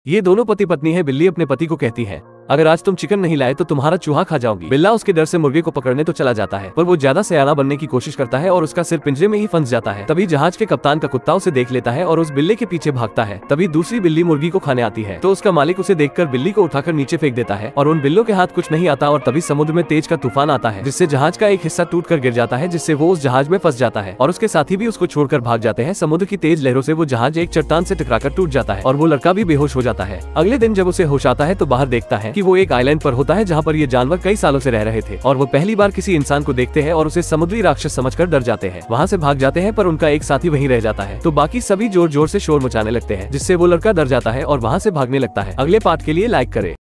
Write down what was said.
ये दोनों पति पत्नी है। बिल्ली अपने पति को कहती है, अगर आज तुम चिकन नहीं लाए तो तुम्हारा चूहा खा जाओगी। बिल्ला उसके डर से मुर्गे को पकड़ने तो चला जाता है, पर वो ज्यादा सयाना बनने की कोशिश करता है और उसका सिर पिंजरे में ही फंस जाता है। तभी जहाज के कप्तान का कुत्ता उसे देख लेता है और उस बिल्ले के पीछे भागता है। तभी दूसरी बिल्ली मुर्गी को खाने आती है, तो उसका मालिक उसे देखकर बिल्ली को उठाकर नीचे फेंक देता है और उन बिल्लों के हाथ कुछ नहीं आता। और तभी समुद्र में तेज का तूफान आता है, जिससे जहाज का एक हिस्सा टूट कर गिर जाता है, जिससे वो उस जहाज में फंस जाता है और उसके साथी भी उसको छोड़कर भाग जाते हैं। समुद्र की तेज लहरों से वो जहाज एक चट्टान से टकराकर टूट जाता है और वो लड़का भी बेहोश हो जाता है। अगले दिन जब उसे होश आता है तो बाहर देखता है कि वो एक आइलैंड पर होता है, जहाँ पर ये जानवर कई सालों से रह रहे थे और वो पहली बार किसी इंसान को देखते हैं और उसे समुद्री राक्षस समझकर डर जाते हैं। वहाँ से भाग जाते हैं, पर उनका एक साथी वहीं रह जाता है। तो बाकी सभी जोर जोर से शोर मचाने लगते हैं, जिससे वो लड़का डर जाता है और वहाँ से भागने लगता है। अगले पार्ट के लिए लाइक करें।